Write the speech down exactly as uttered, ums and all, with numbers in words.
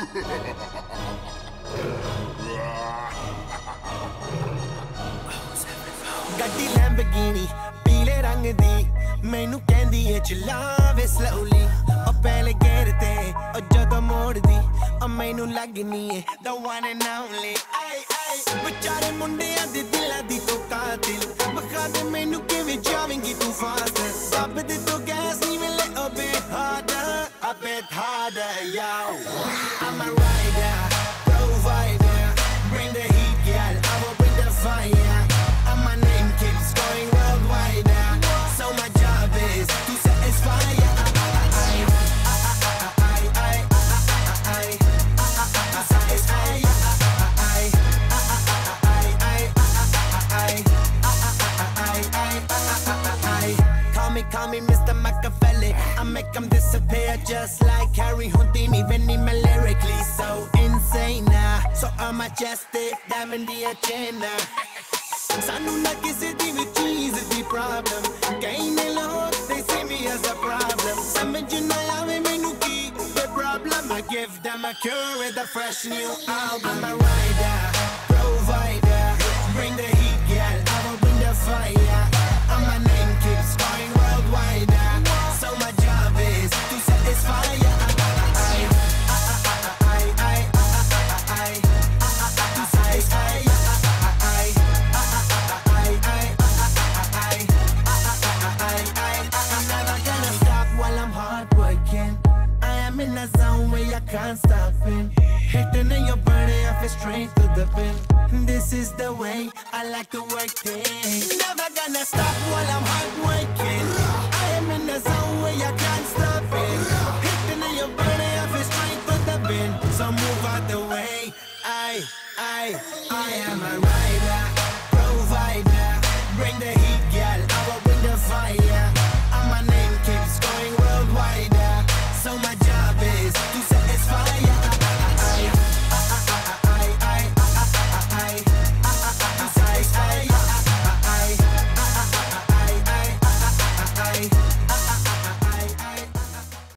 ਗੱਡੀ ਲੈਂਬਰਗਿਨੀ ਪੀਲੇ ਰੰਗ ਦੀ ਮੈਨੂੰ ਕਹਿੰਦੀ ਏ ਚਲਾਵੇ slowly ਉਹ ਪਹਿਲੇ ਗੇਰ ਤੇ ਉਹ ਜਦੋਂ ਮੋੜਦੀ ਉਹ ਮੈਨੂੰ ਲੱਗਨੀ ਏ the one and only ਆਏ ਆਏ ਵਿਚਾਰੇ ਮੁੰਡਿਆਂ ਦੇ ਦਿਲਾਂ ਦੀ ਤੂੰ ਕਾਤਿਲ ਬਖਾ ਦੇ ਮੈਨੂੰ ਕਿਵੇਂ ਜਾਵੇਂਗੀ ਤੂੰ ਫਾਸਟ ਰੱਬ ਦੇ ਤੋਂ ਗੈਸ ਨਹੀਂ ਮਿਲੇ a bit harder a bit harder yo I'm a rider provider bring the heat girl I will bring the fire and my name keeps going worldwide now so my job is to satisfy ya Call me Mister Machiavelli I make them disappear just like Harry Houdini Benny me lyrically so insane now So I'm majestic, diamond the agenda Sanu na kisi di vi cheese di problem Kahin ne log, they see me as a problem Samajh na aave mainu ki the problem I give them a cure with a fresh new album I'm a rider, provider Bring the heat girl, I will bring the fire And my name keeps going worldwide now So my job is to satisfy ya To satisfy ya I'm never gonna stop while I'm hard working I am in a zone where I can't stop it Hitting in your body, I feel straight to the pin This is the way I like to work things Never gonna stop while I'm hard working